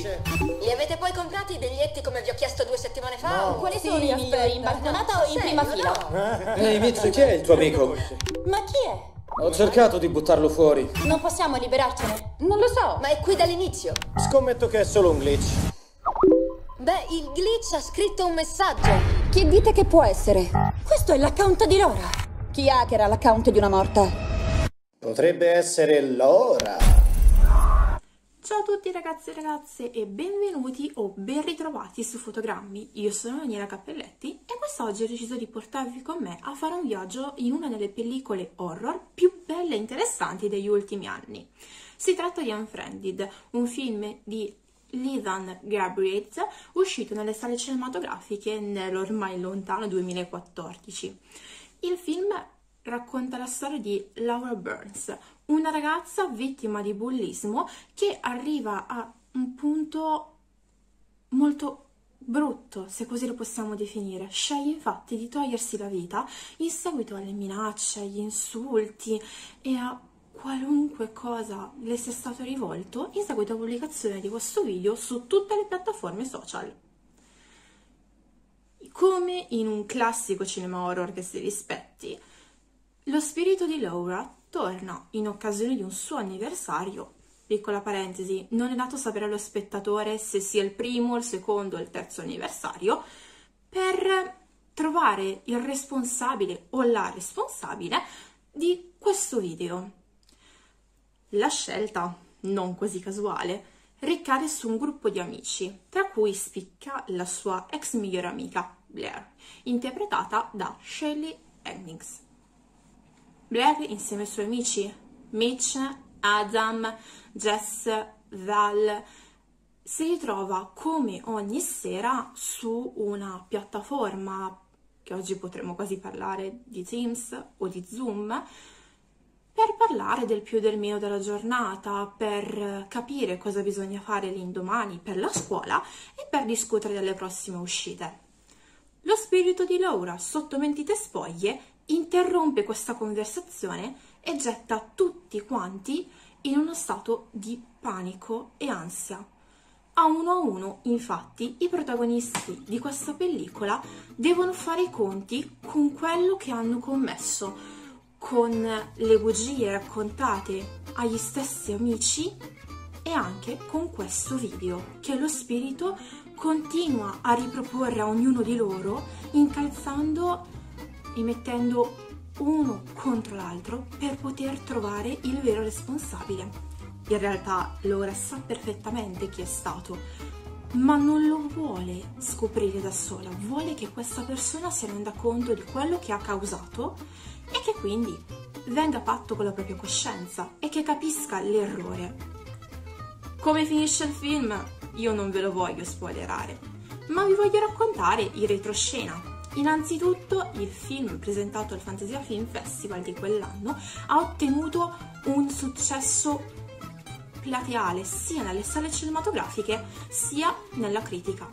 dice? Li avete poi comprati i biglietti come vi ho chiesto 2 settimane fa? No. Quali sono i migliori, in balconata o in prima fila? Ehi, Mitch, chi è il tuo amico? Ma chi è? Ho cercato di buttarlo fuori. Non possiamo liberarcene. Non lo so. Ma è qui dall'inizio. Scommetto che è solo un glitch. Beh, il glitch ha scritto un messaggio. Chi dite che può essere? Questo è l'account di Laura. Chi hackera l'account di una morta? Potrebbe essere Laura. Ciao a tutti ragazzi e ragazze e benvenuti o ben ritrovati su Fotogrammi. Io sono Daniela Cappelletti e quest'oggi ho deciso di portarvi con me a fare un viaggio in una delle pellicole horror più belle e interessanti degli ultimi anni. Si tratta di Unfriended, un film di Lisan Gabriels uscito nelle sale cinematografiche nell'ormai lontano 2014. Il film racconta la storia di Laura Burns, una ragazza vittima di bullismo che arriva a un punto molto brutto, se così lo possiamo definire. Sceglie infatti di togliersi la vita in seguito alle minacce, agli insulti e a qualunque cosa le sia stato rivolto in seguito alla pubblicazione di questo video su tutte le piattaforme social. Come in un classico cinema horror che si rispetti, lo spirito di Laura torna in occasione di un suo anniversario. Piccola parentesi, non è dato sapere allo spettatore se sia il primo, il secondo o il terzo anniversario, per trovare il responsabile o la responsabile di questo video. La scelta, non così casuale, ricade su un gruppo di amici, tra cui spicca la sua ex migliore amica, Blair, interpretata da Shelley Hennings. Blair, insieme ai suoi amici Mitch, Adam, Jess, Val, si ritrova come ogni sera su una piattaforma che oggi potremmo quasi parlare di Teams o di Zoom, per parlare del più e del meno della giornata, per capire cosa bisogna fare l'indomani per la scuola e per discutere delle prossime uscite. Lo spirito di Laura, sotto mentite spoglie, interrompe questa conversazione e getta tutti quanti in uno stato di panico e ansia. A uno, infatti, i protagonisti di questa pellicola devono fare i conti con quello che hanno commesso, con le bugie raccontate agli stessi amici e anche con questo video che lo spirito continua a riproporre a ognuno di loro, incalzando e mettendo uno contro l'altro per poter trovare il vero responsabile. In realtà Laura sa perfettamente chi è stato, ma non lo vuole scoprire da sola, vuole che questa persona si renda conto di quello che ha causato e che quindi venga a patto con la propria coscienza e che capisca l'errore. Come finisce il film? Io non ve lo voglio spoilerare, ma vi voglio raccontare il retroscena. Innanzitutto, il film presentato al Fantasia Film Festival di quell'anno ha ottenuto un successo plateale sia nelle sale cinematografiche sia nella critica.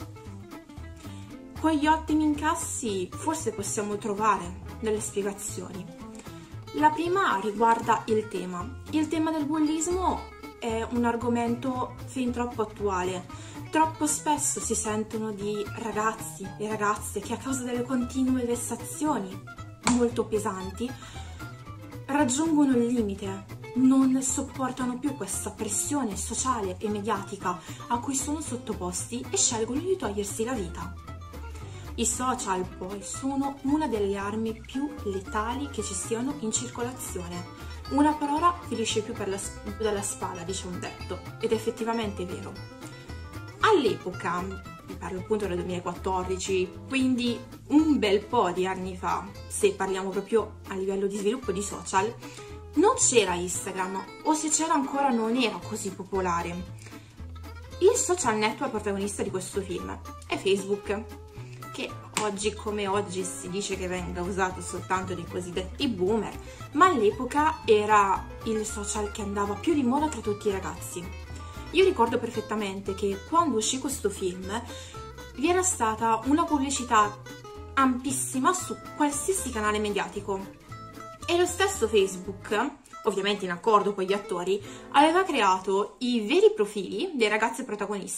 Con gli ottimi incassi forse possiamo trovare delle spiegazioni. La prima riguarda il tema. Il tema del bullismo è un argomento fin troppo attuale. Troppo spesso si sentono di ragazzi e ragazze che a causa delle continue vessazioni molto pesanti raggiungono il limite, non sopportano più questa pressione sociale e mediatica a cui sono sottoposti e scelgono di togliersi la vita. I social poi sono una delle armi più letali che ci siano in circolazione. Una parola finisce più della spada, dice un detto, ed è effettivamente vero. All'epoca, parlo appunto del 2014, quindi un bel po' di anni fa, se parliamo proprio a livello di sviluppo di social, non c'era Instagram, o se c'era ancora non era così popolare. Il social network protagonista di questo film è Facebook, che oggi come oggi si dice che venga usato soltanto dai cosiddetti boomer, ma all'epoca era il social che andava più di moda tra tutti i ragazzi. Io ricordo perfettamente che quando uscì questo film vi era stata una pubblicità ampissima su qualsiasi canale mediatico e lo stesso Facebook, ovviamente in accordo con gli attori, aveva creato i veri profili dei ragazzi protagonisti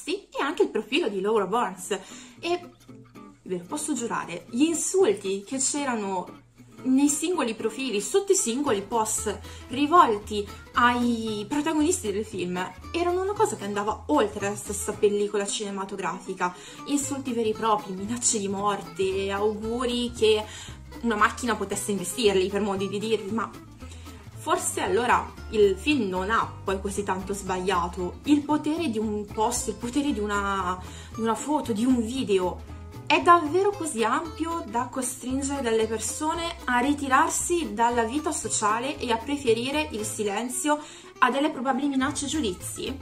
anche il profilo di Laura Burns. E ve lo posso giurare, gli insulti che c'erano nei singoli profili, sotto i singoli post rivolti ai protagonisti del film, erano una cosa che andava oltre la stessa pellicola cinematografica. Insulti veri e propri, minacce di morte, auguri che una macchina potesse investirli, per modo di dirli, ma forse allora il film non ha poi così tanto sbagliato. Il potere di un post, il potere di una foto, di un video è davvero così ampio da costringere delle persone a ritirarsi dalla vita sociale e a preferire il silenzio a delle probabili minacce e giudizi?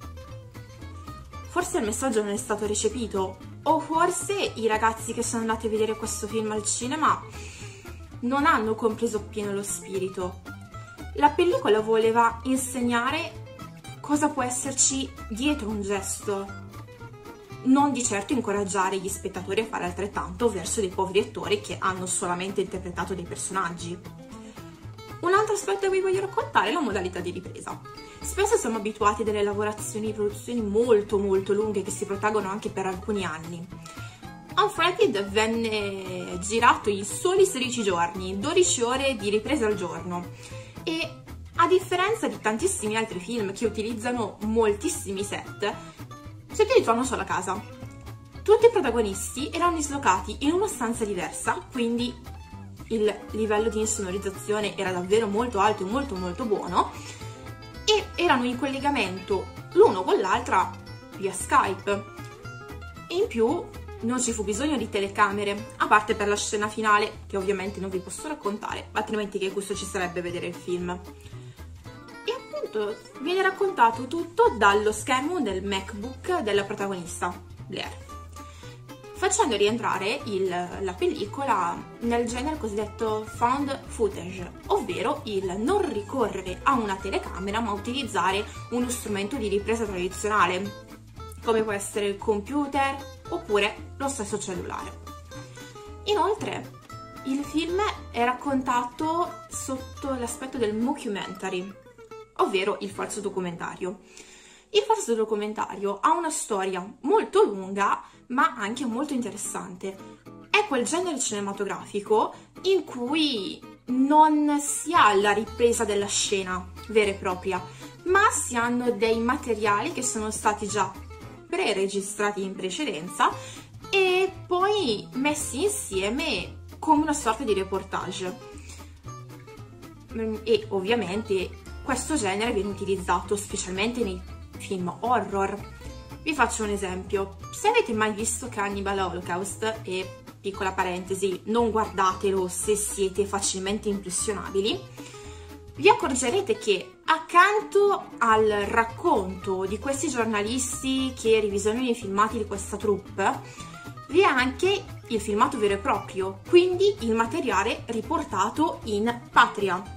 Forse il messaggio non è stato recepito, o forse i ragazzi che sono andati a vedere questo film al cinema non hanno compreso appieno lo spirito. La pellicola voleva insegnare cosa può esserci dietro un gesto, non di certo incoraggiare gli spettatori a fare altrettanto verso dei poveri attori che hanno solamente interpretato dei personaggi. Un altro aspetto che vi voglio raccontare è la modalità di ripresa. Spesso siamo abituati a delle lavorazioni di produzioni molto lunghe che si protraggono anche per alcuni anni. Unfriended venne girato in soli 16 giorni, 12 ore di ripresa al giorno, e a differenza di tantissimi altri film che utilizzano moltissimi set, si utilizzò una sola casa. Tutti i protagonisti erano dislocati in una stanza diversa, quindi il livello di insonorizzazione era davvero molto alto e molto buono, e erano in collegamento l'uno con l'altra via Skype. E in più non ci fu bisogno di telecamere, a parte per la scena finale, che ovviamente non vi posso raccontare, altrimenti che gusto ci sarebbe vedere il film. E appunto viene raccontato tutto dallo schermo del MacBook della protagonista, Blair, facendo rientrare la pellicola nel genere cosiddetto found footage, ovvero il non ricorrere a una telecamera ma utilizzare uno strumento di ripresa tradizionale, come può essere il computer oppure lo stesso cellulare. Inoltre, il film è raccontato sotto l'aspetto del mockumentary, ovvero il falso documentario. Il falso documentario ha una storia molto lunga, ma anche molto interessante. È quel genere cinematografico in cui non si ha la ripresa della scena vera e propria, ma si hanno dei materiali che sono stati già pre-registrati in precedenza e poi messi insieme come una sorta di reportage. E ovviamente questo genere viene utilizzato specialmente nei film horror. Vi faccio un esempio: se avete mai visto Cannibal Holocaust, e piccola parentesi, non guardatelo se siete facilmente impressionabili, vi accorgerete che accanto al racconto di questi giornalisti che revisionano i filmati di questa troupe, vi è anche il filmato vero e proprio, quindi il materiale riportato in patria.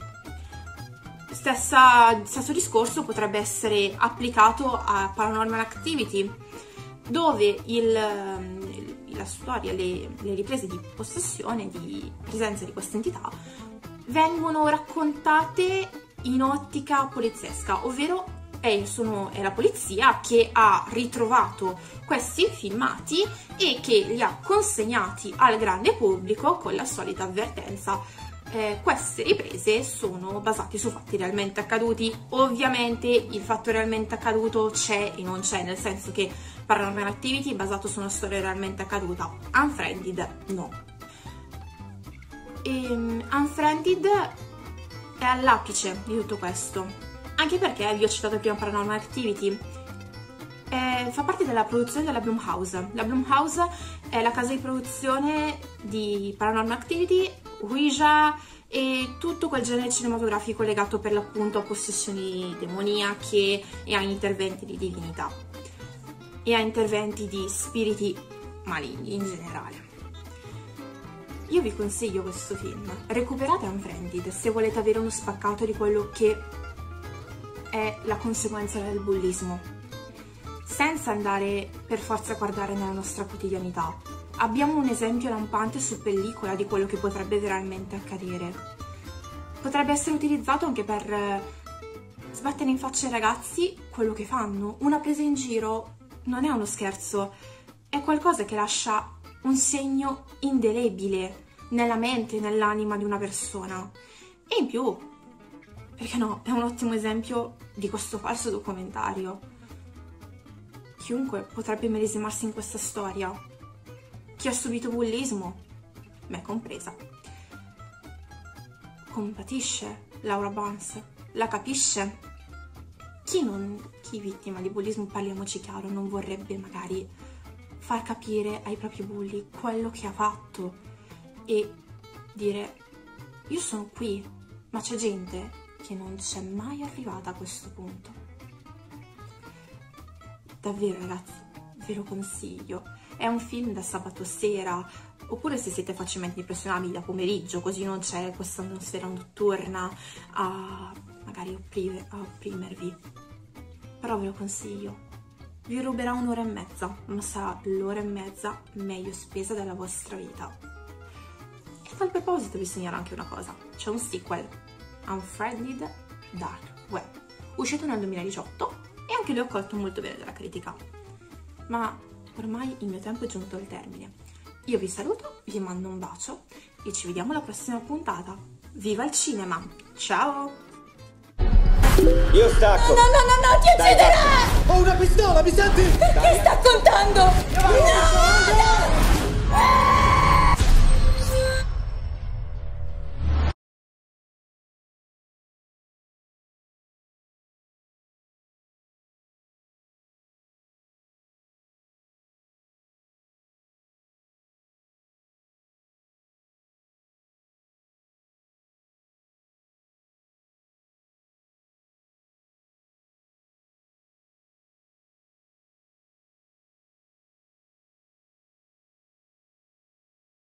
Stesso discorso potrebbe essere applicato a Paranormal Activity, dove la storia, le riprese di possessione, di presenza di questa entità, vengono raccontate in ottica poliziesca, ovvero è la polizia che ha ritrovato questi filmati e che li ha consegnati al grande pubblico con la solita avvertenza: queste riprese sono basate su fatti realmente accaduti. Ovviamente il fatto realmente accaduto c'è e non c'è, nel senso che Paranormal Activity è basato su una storia realmente accaduta, Unfriended no. Unfriended è all'apice di tutto questo, anche perché vi ho citato prima Paranormal Activity, fa parte della produzione della Blumhouse. La Blumhouse è la casa di produzione di Paranormal Activity, Ouija e tutto quel genere cinematografico legato per l'appunto a possessioni demoniache e a interventi di divinità e a interventi di spiriti maligni in generale. Io vi consiglio questo film, recuperate Unfriended se volete avere uno spaccato di quello che è la conseguenza del bullismo, senza andare per forza a guardare nella nostra quotidianità. Abbiamo un esempio lampante su pellicola di quello che potrebbe veramente accadere. Potrebbe essere utilizzato anche per sbattere in faccia ai ragazzi quello che fanno, una presa in giro non è uno scherzo, è qualcosa che lascia un segno indelebile nella mente e nell'anima di una persona. E in più, perché no, è un ottimo esempio di questo falso documentario. Chiunque potrebbe medesimarsi in questa storia. Chi ha subito bullismo, me compresa. Compatisce Laura Burns, la capisce. Chi vittima di bullismo, parliamoci chiaro, non vorrebbe magari far capire ai propri bulli quello che ha fatto e dire: io sono qui, ma c'è gente che non c'è mai arrivata a questo punto. Davvero ragazzi, ve lo consiglio. È un film da sabato sera, oppure se siete facilmente impressionabili da pomeriggio, così non c'è questa atmosfera notturna a magari opprimervi. Però ve lo consiglio. Vi ruberà un'ora e mezza, ma sarà l'ora e mezza meglio spesa della vostra vita. E a tal proposito vi segnalo anche una cosa. C'è un sequel, Unfriended Dark Web, uscito nel 2018 e anche lui ha accolto molto bene dalla critica. Ma ormai il mio tempo è giunto al termine. Io vi saluto, vi mando un bacio e ci vediamo alla prossima puntata. Viva il cinema! Ciao! Io stacco! No, ti ucciderà! Ho una pistola, mi senti? Ti sta